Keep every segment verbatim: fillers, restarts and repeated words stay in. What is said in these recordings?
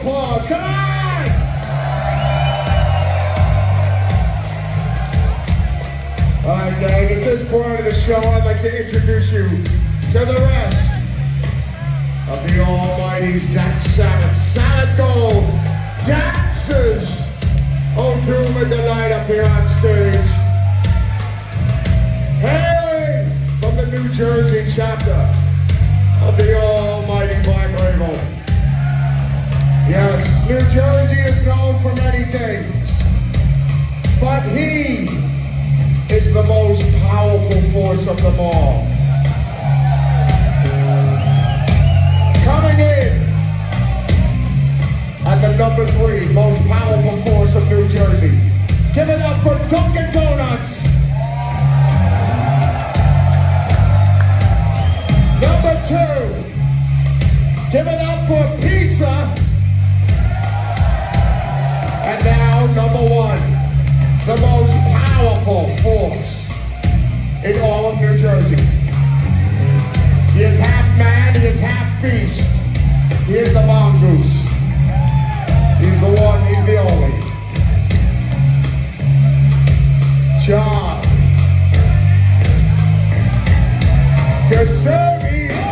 applause. Come on! All right, gang, at this point of the show, I'd like to introduce you to the rest of the almighty Zack Sabbath Solid Gold dancers. Oh, doom and delight up here on stage. Hailing from the New Jersey chapter of the almighty Black Label. Yes, New Jersey is known for many things, but he is the most powerful force of them all. Coming in at the number three most powerful force of New Jersey. Give it up for Dunkin' Donuts. Number two, give it up for pizza. And now, number one, the most powerful force in all of New Jersey. He is half man, he is half beast. He is the mongoose. He's the one, he's the only. John Deservi.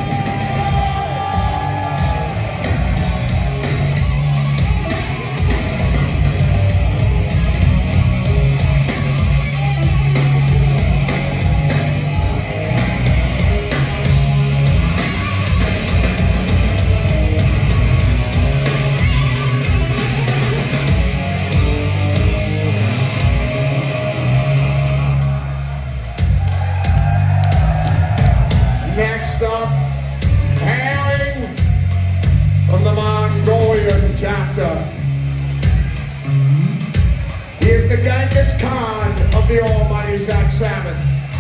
Next up, hailing from the Mongolian chapter, he is the Genghis Khan of the almighty Zack Sabbath.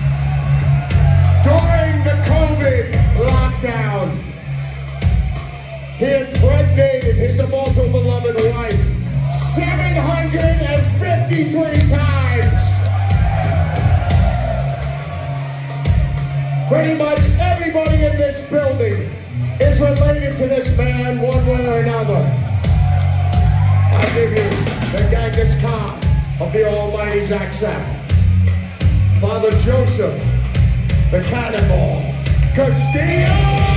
During the COVID lockdown, he impregnated his immortal beloved wife seven hundred fifty-three times. Pretty much everybody in this building is related to this man one way or another. I give you the Genghis Khan of the almighty Zack Sabbath, Father Joseph, the Cannonball Castillo!